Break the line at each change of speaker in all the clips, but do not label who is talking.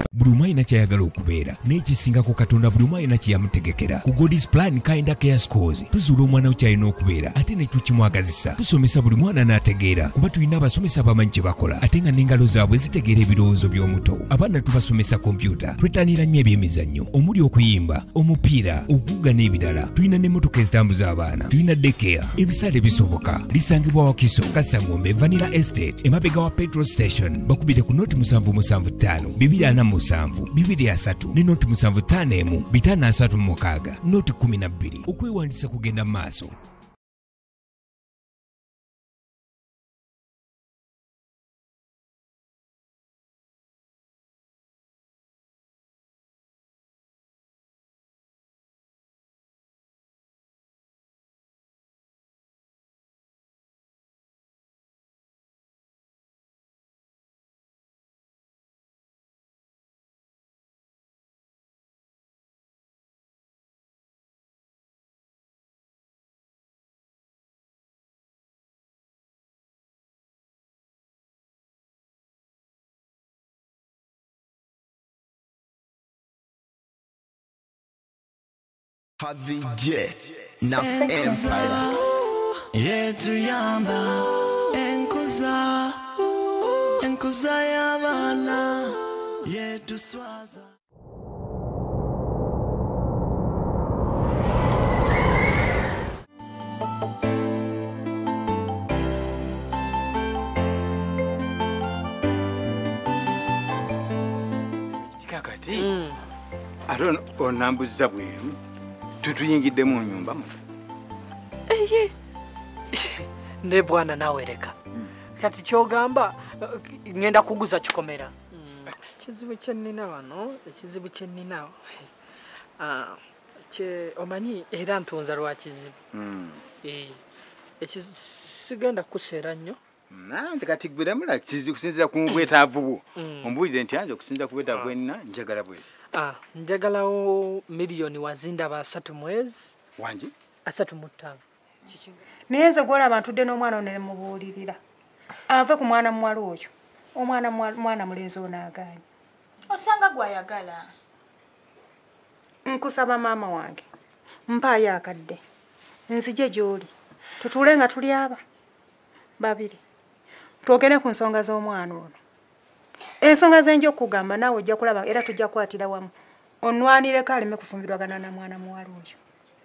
buli omu alina kyayagala okubeera n'ekisinga ku Katonda buli omu alina kyeyamutegekera. Ku God's Plan Kind Care Schools tuzuula omwana we kyalina okubeera ate ne tukimwagazisa. Tusomesa buli mwana n'ategeera kuba tulina abasomesa abamanyi kye bakola ate nga n'engalo zaabwe zitegeera ebirowoozo by'omuto. Abaana tubasomesa kompyuta, twettanira nnyo ebyemizannyo omuli okuyimba, omupiira, okuwuga n'ebirala. Tulina n'emmotoka ezitambuza abaana, tulina daycare, ebisale bisoboka. Lisangibwa Wakiso, Kasangombe, Vanilla Estate, emabega wa petrol station. Bakubire ku noti 775 247 223 ne noti 751 536 noti 12. Okwewandiisa kugenda maaso.
Havije na empire
yetu yamba enkuza yabana yetu swaza.
Kikakati aron onambuza bweru tutuyingidde mu nyumba mu.
Ne bwana nawe leka. Kati kyogamba ngenda kuguza kikomera. Kizibu kyennina wano, ekizibu kyennina. Kye omanyi era ntunza lwa kizibu. Ekisigenda kuseera nnyo.
Nanze kati gwera mula kizibu kusinziira ku bwetaavu bwo. Ombuulire nti anje okusinziira ku bwetaavu bwenina njagala bwezi.
Njagalawo miliyoni wazinda ba 3 mwezi.
Wanji?
35.
Neze gwola abantu de n'omwana onene mubuulirira. Ave ku mwana mwala oyo. Omwana mulenzi onaaganya.
Osanga gwayagala.
Nkusaba maama wange. Mpaayo akadde. Nzije gy'oli. Tutuule nga tuli aba. Babiri. Twogere ku nsonga z'omwana ono. Ensonga zenjo okugamba naawe ojja kulaba era tujja kwatira wamu. Onwanire kalime kufumbirwagana na mwana muwala oyo.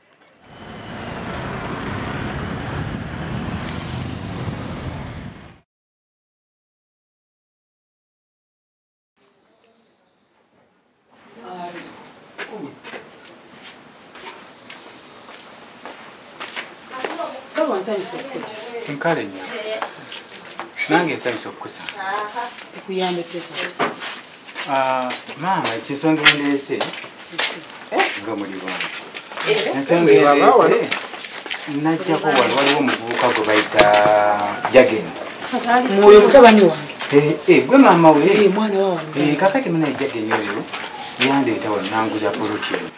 Sawa nsanyusa okukola.
Nkale nnyo. Nange nsanyusa okukusa.
Ekuyambe teka.
Mama ekisonga endeese nga muli bwange. Ensonga endeese najjako waliwo omuvubuka gwe bayita Jageni.
Mwoyo mutabani wange.
Gwe maama we.
Mwana wa wange.
Kakati muna Jageni oyo yandeeta wananguza poloti eno.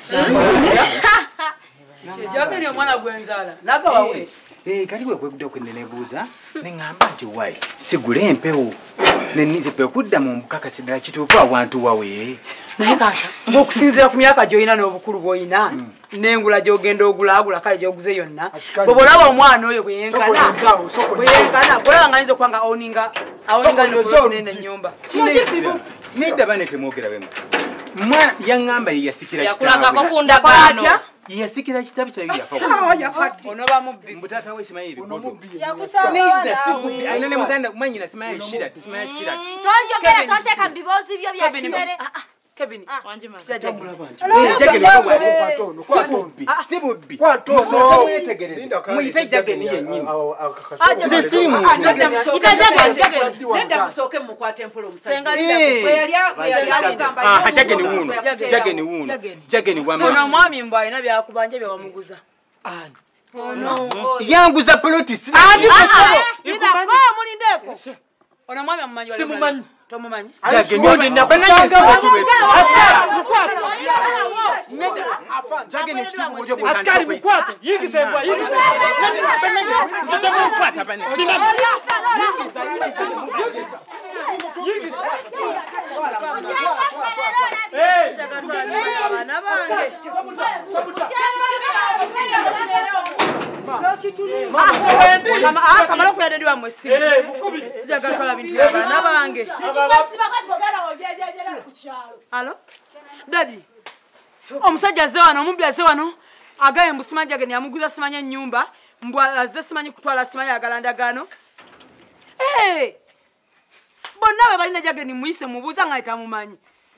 Jageni omwana gwenzala. Naga wawe.
Kaliwe kwegudde okwenenebuuza neŋŋamba nti wayi sigule empewo nennize kwe kudda mu mbukakasi ddala kituufu awantu wawe.
Naye kasha ng'okusinziira ku myaka gy'olina n'obukulu bw'olina n'engula gy'ogenda ogulaagula kale gy'oguze yonna bwe olaba omwana oyo bwe yenkana bwolaba nga nyiza okubanga awoninga nene ennyumba.
Nedda bane temwogera bemu. Yaŋŋamba ye yasikira
yakulagako ku ndagaano.
Yasikira kitabu kyayo yafa.
Onoba mubbi.
Mutata we simaye ebigodo.
Yakusanga
Alina ne muganda mwanyina simaye shira.
tonjogere tonteka mu biboozi byo bya kimere.
Kevin.
Si bubbi. Muyite Jageni yennyini. Nze siri muntu.
Nenda musooke mukwate mpola omusajja.
Jageni wama.
Ono mwami mbu alina byakubanja bye wamuguza.
Yanguza poloti sina.
Mulindeko. Ono mwami amumanyi wale mumanyi. Tomumanyi.
Jageni wama. Jageni kitubu mojo bwotanda.
Askari mukwate. Yigizebwa. bange kamala okuyadediwa mwesimu sijagala kola bintu by'abaana bange. Alo dadi omusajja azze wano omubbi azze wano agaye mbu simanyi jageni amuguza simanyi ennyumba mbu azze simanyi kutwala simanyi agala ndagaano. Bonna be balina jageni muyise mubuuza nga tamumanyi.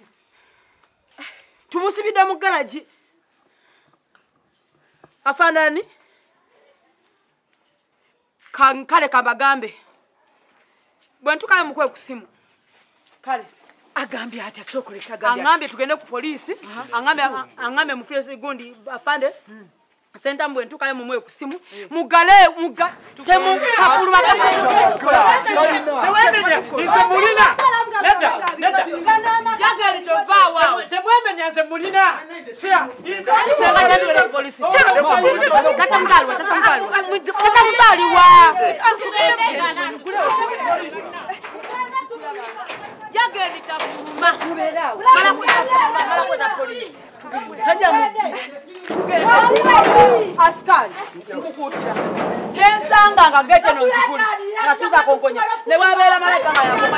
Tumusibidde mu galaji. Afandani kale kabagambe bwe ntukaye mukwe ku simu kale agambye ati sokoleka agambye tugende ku polisi angambe mufulesi gundi afande senta mbwe ntukaye mumwe ku simu mugale temu kakuluma
mulina neda
jageri tovawa
temwemenya nze mulina sia
senga jageri ku polisi kata mkalwa jageri takuluma mala kwenda polisi askari nkukutira kensanga nga gete nozikuli nasiza konkonya ne wabera malaika nga yakoma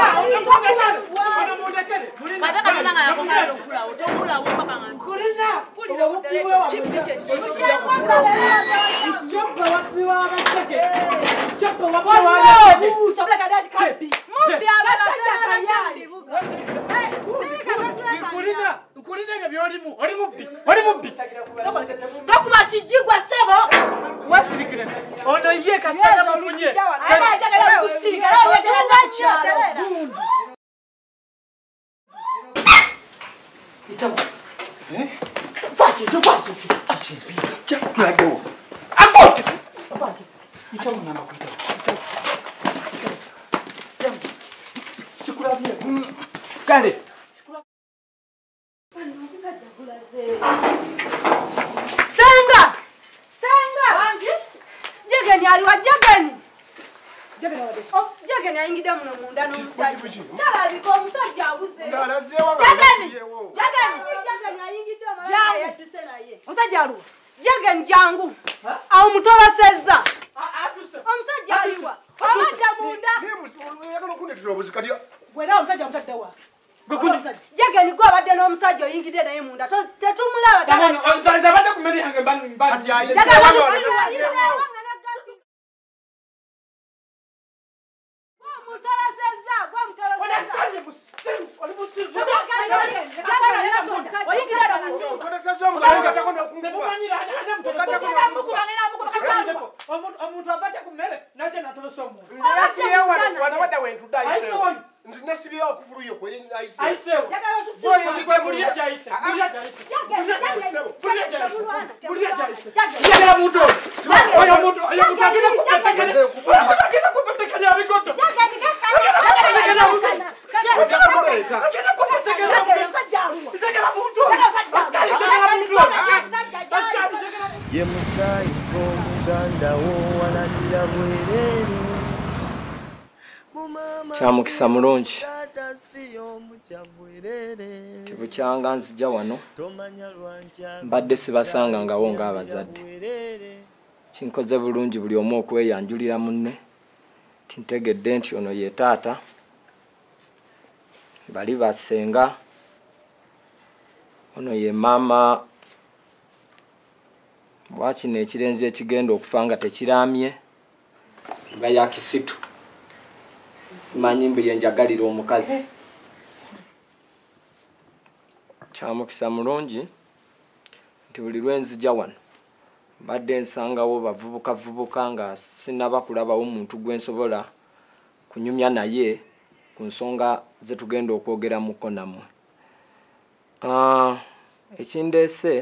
Takuma kijigwa sebo
wasirikire ono ye kasita mufunye
ayagala kusirika ayagala ndacha
itamu Pachi chakulago akote apaki itamu namba kuita sikulavye kale
Jageni ayingidde muno munda n'omusajja. Talabika omusajja abuze. Jageni ayingidde omwana yadduse naye. Omusajja aluwa. Jageni jangu. Awo mutolosezza. Omusajja aliwa. Abadda munda.
Yagala okundetera obuzikali.
Gwera omusajja mutaddewa. Jageni gwe abadde n'omusajja oyingidde naye munda. Tetumulaba.
Nze abadde ku mmere yange mbadde. Omuntu abadde ku mmere nate natolosa omuntu. Nasibiyewo okuvuluyo kweri ayiseewo.
Ye musayi gw'Omuganda wowalanira bwerere
kyamukisa mulungi tibukyanga nzija wano mbadde sibasangangawo ng'abazadde kinkoze bulungi buli omu okweyanjulira munne tintegedde nti ono ye taata bali basenga ono ye maama bwakino ekirenzi ekigenda okufa nga tekiramye nga yakisitu simanyi mbu yenjagalira omukazi kyamukisa mulungi nti buli lwenzija wano mbadde nsangawo bavubuka nga sinaba kulabawo muntu gwensobola kunyumya naye ku nsonga ze tugenda okwogeramuko nammwe. Ekindeese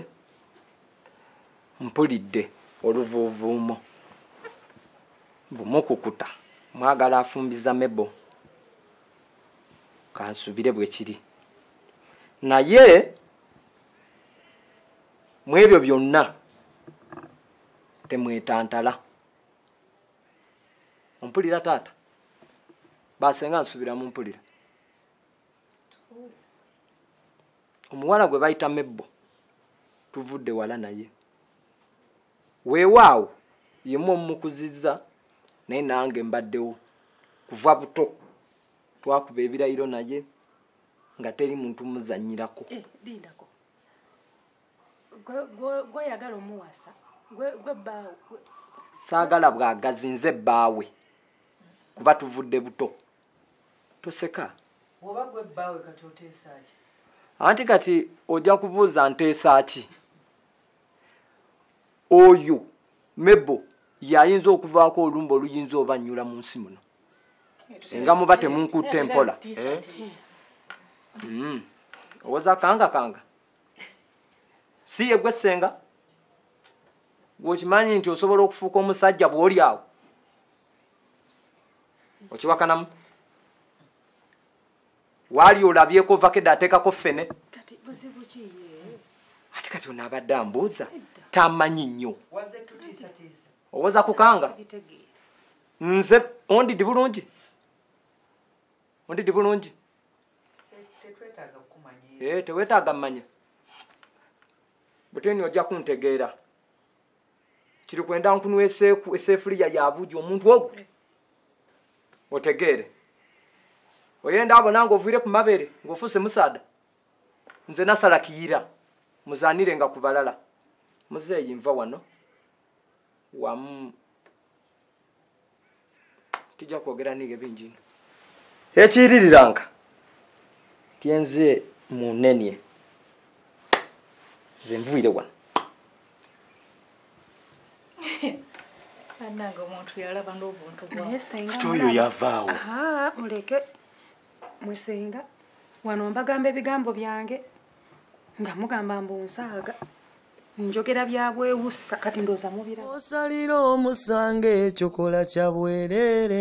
mpulidde oluvuuvuumo bumukukuta mwagala afumbiza mebo kansubire bwe kiri naye mwebyo byonna temwetantala ompulira taata basenga nsubira mumpulira omuwala gwe bayita mebo tuvudde wala naye weewaawo yemu omukuzizza naye nange mbaddewo kuva buto twakuba ebirayiro naye nga teri muntu muzanyirako
lindako gweyagala omuwasa gwe bbaawe
saagala bwagazi nze bbaawe kuba tuvudde buto toseka
oba gwe bbaawe kati oteesa ki
anti kati ojja kubuuza nteesa ki oyo mebo yayinza okuvaako olumba oluyinza obanyula mu nsi muno singa muba temunkutte empola owoza kanga si ye gwe senga bw'okimanyi nti osobola okufuuka omusajja bw'oli awo okiwakanamu waali olabyeko vakeda ateekako ffene ate kati onaabadde ambuuza tamanyi nnyo owoza kukanga nze ondidi bulungi teweetaaga mmanya buteni ojja kuntegeera kiri kwenda nkunuwa eseefuliya yabuugi omuntu ogwo otegeere oyenda abo nange oviire ku mabere ng'ofuuse musaada nze nasala kiyira muzaanire nga ku balala muzeeyi nva wano wamu tijja kwogera niige bingi ekiyiririranga tyenze munenye nze nvuire wano
ananga omuntu yalaba n'obuntu
kati oyo yavaawo
muleke mwesenga wano mbagamba ebigambo byange nga mugamba mbunsaaga njogera byabwewussa kati ndooza mubira
osalira omusango ekyokola kya bwerere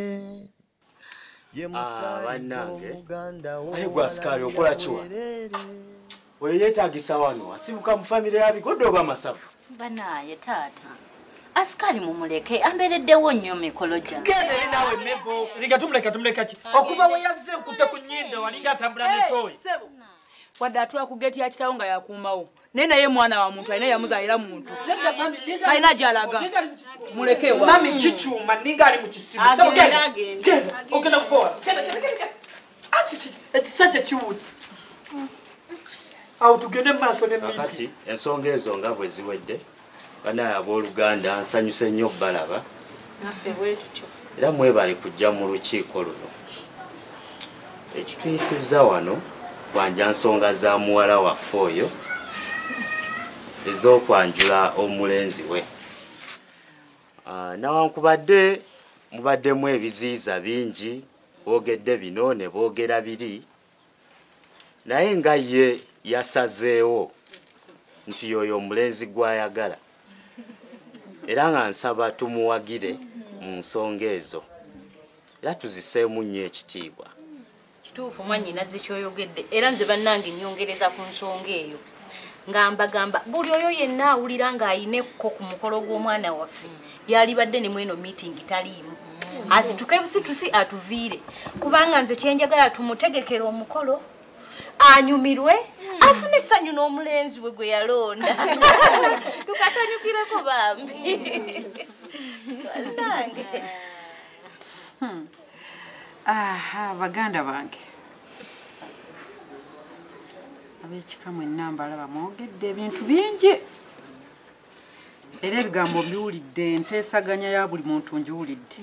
ye
bannange aye gwe asikaali okola kiwa oyo yeetagisa wano asibuka mu famire yabigodde oba masavu
banaye taata asikali mumuleke ambereddewo nnyo mikolo gyange
genderi nawe mebo linga tumuleka ki okuva we yazze nkute ku nnyindo walinga atambula netooyi
wadde atula ku geeti ya kitawo nga yakuumawo naye naye mwana wa muntu alina yamuzaayira muntu alina gy'alaga muleke wa
mami kikyuma ninga ali mu kisimu ogenda kukola ekisajja kiwuli awo tugende mu maaso n'emiti
kati ensonga ezo nga bwe ziwedde banaye abooluganda nsanyuse nnyo balaba
naffe bwe tutyo
era mwebale kujja mu lukiiko luno ekituyisizza wano kwanja nsonga za muwala waffe oyo ez'okwanjula omulenzi we nawankubadde mubaddemu ebiziyiza bingi boogedde bino ne boogera biri naye nga ye yasazeewo nti yoyo omulenzi gw'ayagala era nga nsaba tumuwagire mu nsonga ezo era tuziseemu nnyo ekitiibwa
kituufu mwannyinaze kyoyogedde era nze bannange nnyongereza ku nsonga eyo ngambagamba buli oyo yenna awulira ng'ayineko ku mukolo gw'omwana waffe yalibadde ne mweno meeting taliimu asituke busitusi atuviire kubanga nze kyenjagala tumutegekera omukolo anyumirwe afune essanyu n'omulenzi we gwe yalonda tukasanyukireko bambi bannange
baganda bange ab'ekika mwenna mbalaba mwogedde ebintu bingi era ebigambo mbiwulidde enteesaganya ya buli muntu ngiwulidde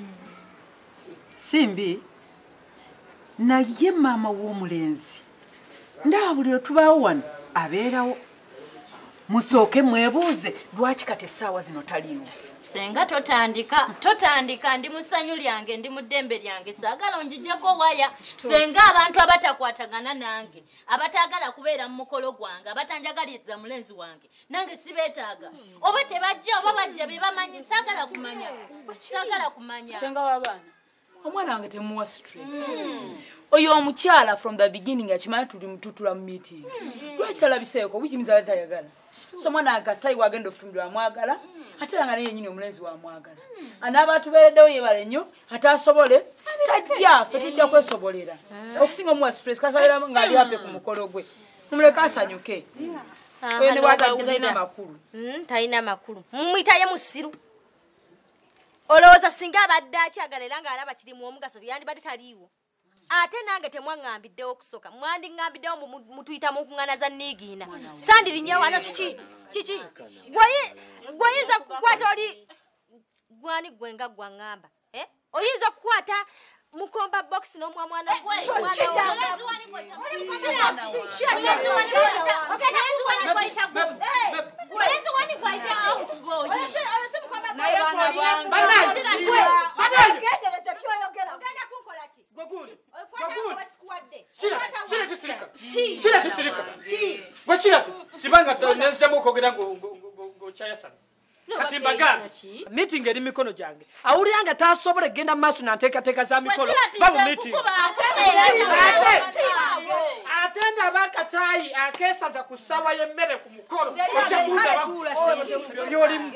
simbi naye maama w'omulenzi ndaba buli lwe tubaawo wano abeerawo musooke mwebuuze lwaki kati essaawa zino taliiwo
senga totandika ndi mu ssanyu lyange ndi mu ddembe lyange saagala onjijjeko waya senga abantu abatakwatagana nange abataagala kubeera mu mukolo gwange abatanjagaliza mulenzi wange nange sibeetaaga oba tebajja oba bajja be bamanyi saagala kumanya
senga w'abaana omwana wange temuwa stress oyo omukyala from the beginning akimanyi tuli mututula mu meeting lwaki talabiseeko wikimiza bali tayagala so mwana akasayi wagenda ofumbirwa amwagala ate nga naye yennyini omulenzi wamwagala anaaba atubeereddewo yebale nnyo ate asobole tajja ffe tujja kwesobolera okusinga omuwa stress kasabeera ng'ali ape ku mukolo gwe mumuleke asanyuke Ene watagira makulu.
Taina makulu. Mwitaye musiru. Olowooza singa abadde akyagala nga alaba kiri mu omugaso yandibadde taliiwo. Ate nange temwaŋŋambiddewo okusoka. Mwandiŋŋambiddewo mutuyita mu kuŋŋaana za Niigiina. Sandirinnyewo wano kiki? Gw'oyinza kukwata oli gwani gwe nga gwaŋŋamba. Oyinza okukwata mukomba box n'omwana gwe.
Meeting eri mikono gyange awuliranga tasobola genda mu maaso nanteekateeka za mikolo babu meeting ate ndaba akataayi akeesaza ku ssaawa y'emmere ku mukolo yolimu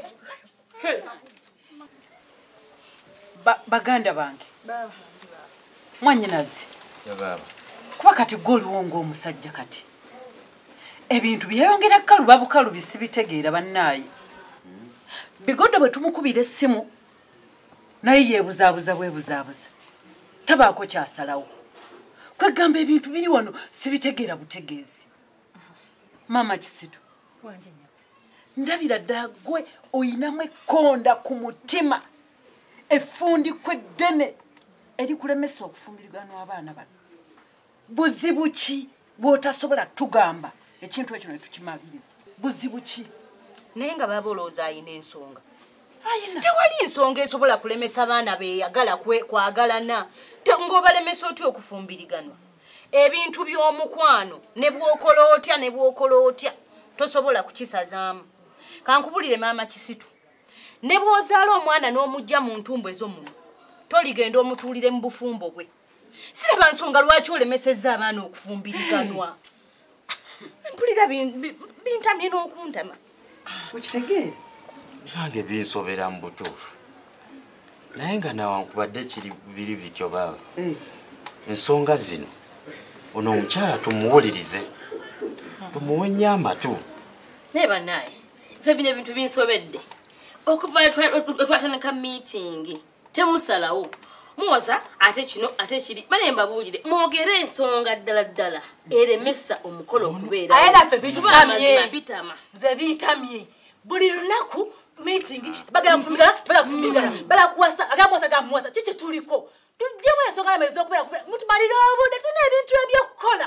baganda bange mwanyinazi kuba kati gw'oliwo ng'omusajja kati ebintu byeyongera kaluba bukalu bisibitegeera bannaayi Bigodo bwe tumukubira essimu naye yeebuzaabuza bwebuzaabuza tabaako kyasalawo kwegamba ebintu biri wano sibitegeera butegeezi Mama Kisitu ndabira ddala gwe oyinamu ekkonda ku mutima effundi kweddene erikulemesa okufumbiriganwa abaana bano buzibu ki bw'otasobola tugamba ekintu ekyo ne tukimaliriza buzibu ki
naye nga baba olowooza ayina ensonga tewali ensonga esobola kulemesa abaana beeyagala kwagalana ng'obalemesa otya okufumbiriganwa ebintu by'omukwano ne bw'okola otya tosobola kukisazaamu kankubulire Maama Kisitu ne bw'ozaala omwana n'omujja mu ntumbu ez'omuno toligenda omutuulire mu bufumbo bwe siraba nsonga lwaki olemesezza abaana okufumbiriganwa mpulira bintamye n'okuntama
ukitegeera
nange binsobera mu butuufu naye nga nawankubadde biri bityo baba ensonga zino ono omukyala tumuwulirize tumuwenye amatu
naye bannaye ze bino ebintu binsobedde okuva twatandika meeting temusalawo muwoza ate kino ate kiri bane mbabuulire mwogere ensonga ddala eremesa omukolo okubeera
aye naffe bitamye nze bitamye buli lunaku meeting bagakufumbirigana balakuwasa agamuwasa gamuwasa kiki tuliko tujjemu ensonga yamaiza okubeera mutumalira obudde tulina ebintu ebyokukola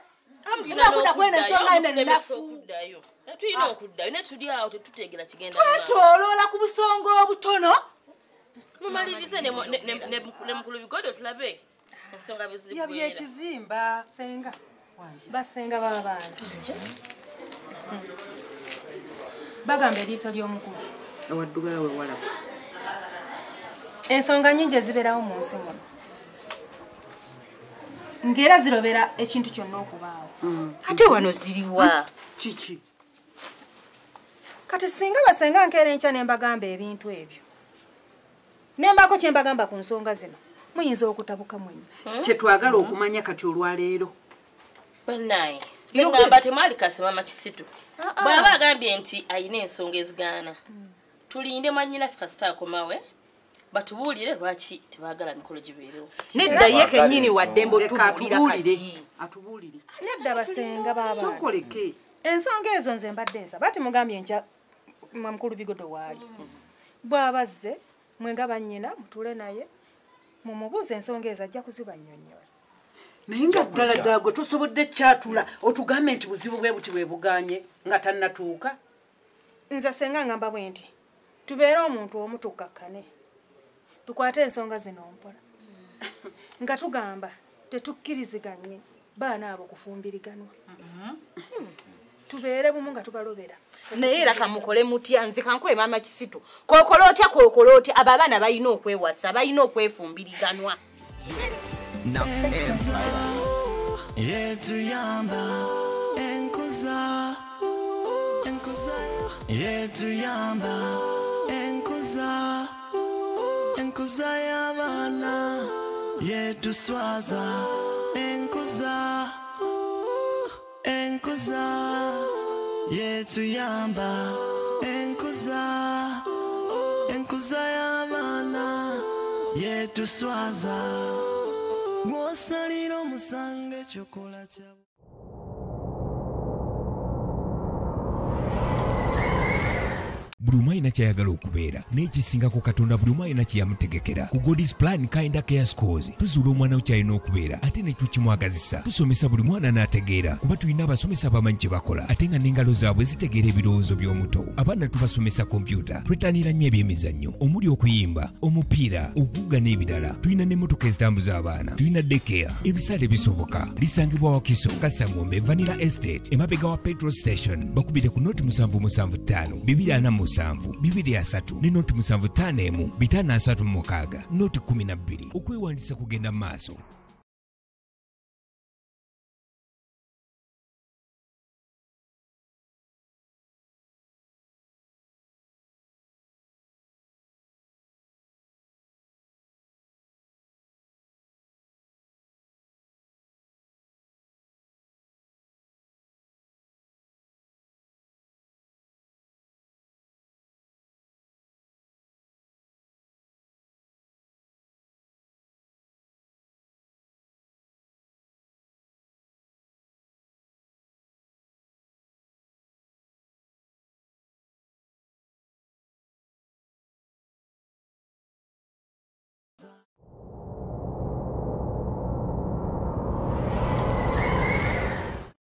tulina okuddayo ne tuli awo tetuteegera kigenda
twetoloola ku busonga obutono
mumalirize ne mukulu Bigodo tulabe ensonga
yabye ekizimba
senga basenga b'abaana bagamba eriiso ly'omukulu
awaddugala we walaba
ensonga nnyingi ezibeerawo mu nsi muno ng'era zirobera ekintu kyonna okubaawo
ate wano ziriwa
kiki
kati singa basenga nkeera enkya ne mbagamba ebintu ebyo nembaako kye mbagamba ku nsonga zino muyinza okutabuka mwenna
kye twagala okumanya kati olwaleero
bannaye zingamba temwali kase Maama Kisitu bw'aba agambye nti ayina ensonga ezigaana tulinde mwannyinaffe kasita akomawe batubuulire lwaki tebaagala mikolo gibeerewo
nedda ye kennyini waddembe otubuulira
atubuulire
nedda basenga b'abaana
sokoleke
ensonga ezo nze mbadde nsaba ati mugambye enkya Mukulu Bigodo waali bw'abazze mwenga bannyina mutuule naye mumubuuze ensonga ezo ajja kuzibannyonnyola
naye nga ddala gwe tosobodde kyatula otugambe nti buzibu bwe buti bwe buganye nga tannatuuka
nze senga ngamba bwe nti tubeere omuntu omu tukkakkane tukwate ensonga zino mpola nga tugamba tetukkiriziganye baana abo kufumbiriganwa tubeere bumu nga tubalobera
naye era kamukole mutya nze kankuwe Maama Kisitu kokola otya abo abaana balina okwewasa balina okwefumbiriganwa
yetuyamba enkuza yetuyamba enkuza y'abaana yetuswaza enkuza yetuyamba enkuza y'abaana yetuswaza gwosalira omusango ekyokola kyabo.
buli omu alina kyayagala okubeera n'ekisingako katonda buli omu alina kyeyamutegekera ku godis plan kinda care schools tuzuula omwana we kyalina okubeera ate ne tukimwagazisa tusomesa buli mwana n'ategeera kuba tulina abasomesa abamanyi kye bakola ate nga n'engalo zaabwe zitegeera ebirowoozo by'omuto. abaana tubasomesa kompyuta twettanira nnyo ebyemizannyo omuli okuyimba omupiira okuwuga n'ebirala. tulina n'emmotoka ezitambuza abaana, tulina daycare, ebisale bisoboka. lisangibwa wakiso kasangombe vanilla estate emabega wa petrol station. bakubire ku noti 775 247 223 ne noti 751 536 noti 12 okwewandiisa kugenda maaso.